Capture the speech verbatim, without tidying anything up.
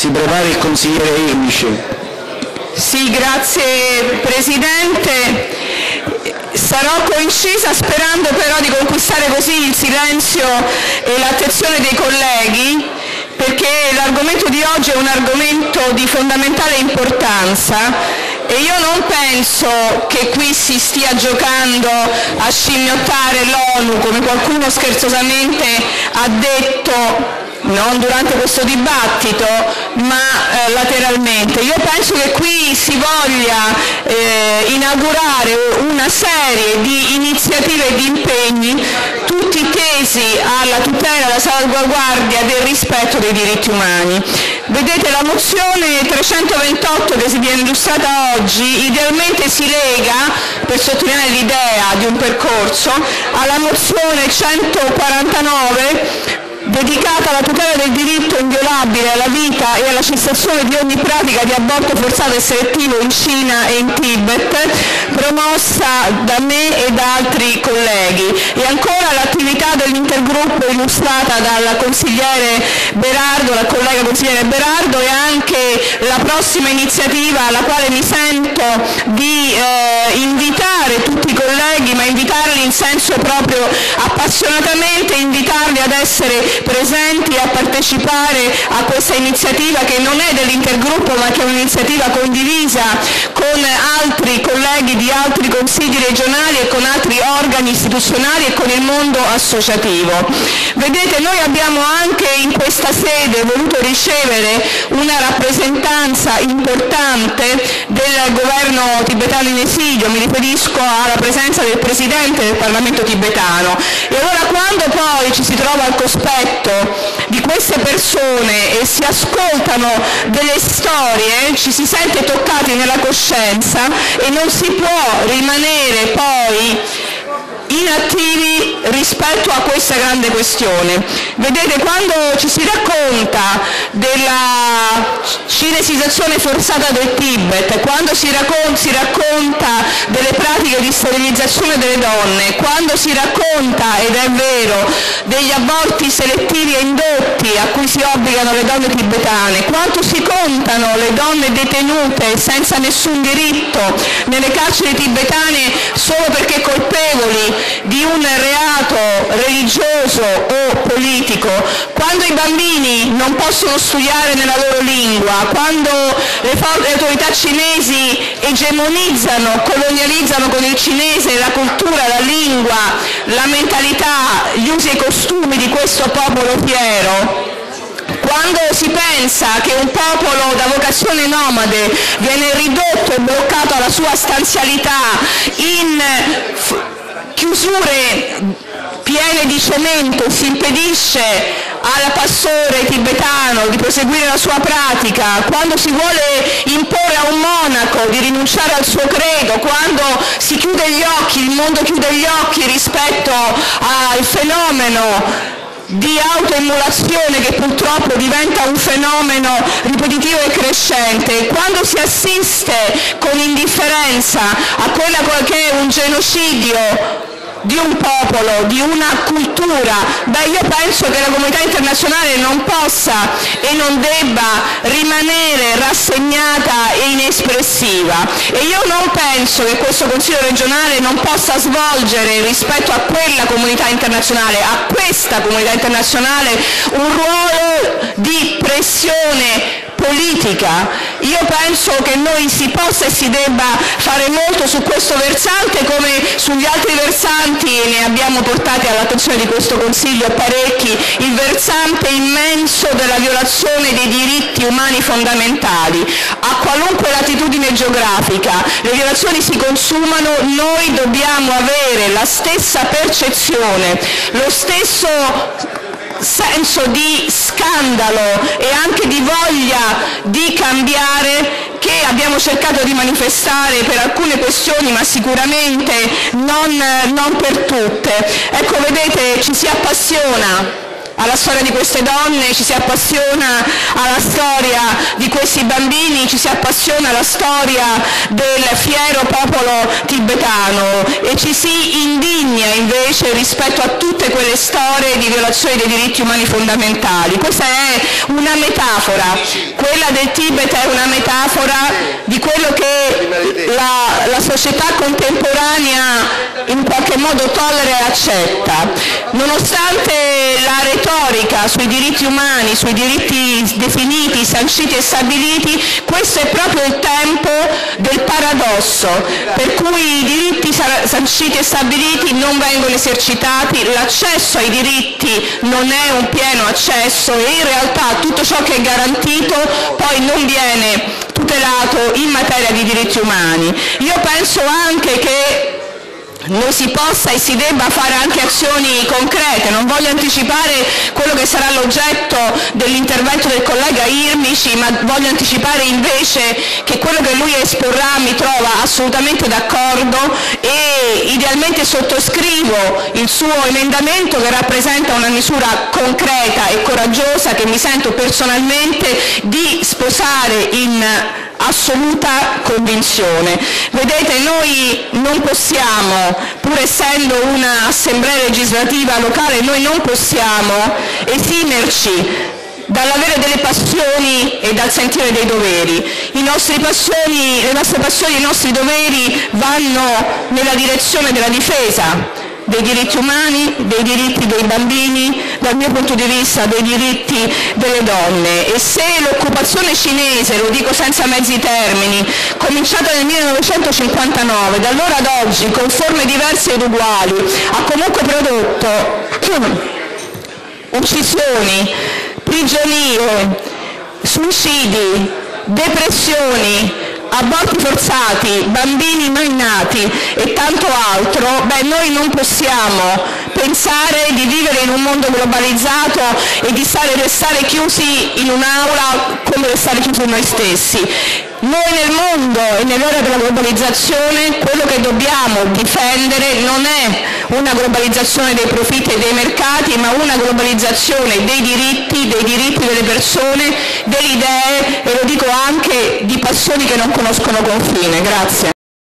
Si prepari il consigliere Irmici. Sì, grazie Presidente. Sarò concisa sperando però di conquistare così il silenzio e l'attenzione dei colleghi, perché l'argomento di oggi è un argomento di fondamentale importanza e io non penso che qui si stia giocando a scimmiottare l'ONU, come qualcuno scherzosamente ha detto, non durante questo dibattito, ma eh, lateralmente. Io penso che qui si voglia eh, inaugurare una serie di iniziative e di impegni tutti tesi alla tutela e alla salvaguardia del rispetto dei diritti umani. Vedete, la mozione trecentoventotto che si viene illustrata oggi idealmente si lega, per sottolineare l'idea di un percorso, alla mozione centoquarantanove dedicata alla tutela del diritto inviolabile alla vita e alla cessazione di ogni pratica di aborto forzato e selettivo in Cina e in Tibet, promossa da me e da altri colleghi. E ancora l'attività dell'intergruppo illustrata dal consigliere Berardo, la collega consigliere Berardo, e anche la prossima iniziativa alla quale mi sento di eh, invitare tutti i colleghi, ma invitarli in senso proprio appassionatamente, invitarli ad essere presenti e a partecipare a questa iniziativa che non è dell'intergruppo ma che è un'iniziativa condivisa con altri colleghi di altri consigli regionali e con altri organi istituzionali e con il mondo associativo. Vedete, noi abbiamo anche in questa sede voluto ricevere una rappresentanza importante del governo tibetano in esilio, mi riferisco alla presenza del Presidente del Parlamento tibetano. E allora quando poi ci si trova al cospetto di queste persone e si ascoltano delle storie, ci si sente toccati nella coscienza e non si può rimanere poi inattivi rispetto a questa grande questione. Vedete, quando ci si racconta della cinesizzazione forzata del Tibet, quando si racconta, si racconta delle pratiche di sterilizzazione delle donne, quando si racconta, ed è vero, degli aborti selettivi e indotti a cui si obbligano le donne tibetane, quanto si contano le donne detenute senza nessun diritto nelle carceri tibetane solo perché colpevoli di un reato religioso o politico, quando i bambini non possono studiare nella loro lingua, quando le, le autorità cinesi egemonizzano, colonializzano con il cinese la cultura, la lingua, la mentalità, gli usi e i costumi di questo popolo fiero, quando si pensa che un popolo da vocazione nomade viene ridotto e bloccato alla sua stanzialità in chiusure piene di cemento, si impedisce al pastore tibetano di proseguire la sua pratica, quando si vuole imporre a un monaco di rinunciare al suo credo, quando si chiude gli occhi, il mondo chiude gli occhi rispetto al fenomeno di autoemulazione che purtroppo diventa un fenomeno ripetitivo e crescente, quando si assiste con indifferenza a quella che è un genocidio di un popolo, di una cultura, beh, io penso che la comunità internazionale non possa e non debba rimanere rassegnata e inespressiva, e io non penso che questo Consiglio regionale non possa svolgere rispetto a quella comunità internazionale, a questa comunità internazionale, un ruolo di pressione politica. Io penso che noi si possa e si debba fare molto su questo versante, come sugli altri versanti, e ne abbiamo portati all'attenzione di questo Consiglio parecchi, il versante immenso della violazione dei diritti umani fondamentali. A qualunque latitudine geografica le violazioni si consumano, noi dobbiamo avere la stessa percezione, lo stesso senso di scandalo e anche di voglia di cambiare che abbiamo cercato di manifestare per alcune questioni, ma sicuramente non, non per tutte. Ecco, vedete, ci si appassiona alla storia di queste donne, ci si appassiona alla storia di questi bambini ci si appassiona alla storia del fiero popolo tibetano e ci si indigna invece rispetto a tutte quelle storie di violazione dei diritti umani fondamentali. Questa è una metafora, quella del Tibet è una metafora di quello che la, la società contemporanea in qualche modo tollera e accetta. Nonostante la retorica sui diritti umani, sui diritti definiti, sanciti e stabiliti, questo è proprio il tempo del paradosso, per cui i diritti sanciti e stabiliti non vengono esercitati, l'accesso ai diritti non è un pieno accesso e in realtà tutto ciò che è garantito poi non viene tutelato in materia di diritti umani. Io penso anche che non si possa e si debba fare anche azioni concrete. Non voglio anticipare quello che sarà l'oggetto dell'intervento del collega Irmici, ma voglio anticipare invece che quello che lui esporrà mi trova assolutamente d'accordo e idealmente sottoscrivo il suo emendamento che rappresenta una misura concreta e coraggiosa che mi sento personalmente di sposare in assoluta convinzione. Vedete, noi non possiamo, pur essendo un'assemblea legislativa locale, noi non possiamo esimerci dall'avere delle passioni e dal sentire dei doveri. I nostri passioni, le nostre passioni e i nostri doveri vanno nella direzione della difesa dei diritti umani, dei diritti dei bambini, dal mio punto di vista dei diritti delle donne. E se l'occupazione cinese, lo dico senza mezzi termini, cominciata nel millenovecentocinquantanove, da allora ad oggi, con forme diverse ed uguali, ha comunque prodotto uccisioni, prigionie, suicidi, depressioni, aborti forzati, bambini mai nati e tanto altro, beh, noi non possiamo pensare di vivere in un mondo globalizzato e di stare, restare chiusi in un'aula come restare chiusi noi stessi. Noi nel mondo e nell'era della globalizzazione quello che dobbiamo difendere non è una globalizzazione dei profitti e dei mercati, ma una globalizzazione dei diritti, dei diritti delle persone, delle idee e lo dico anche di passioni che non conoscono confine. Grazie.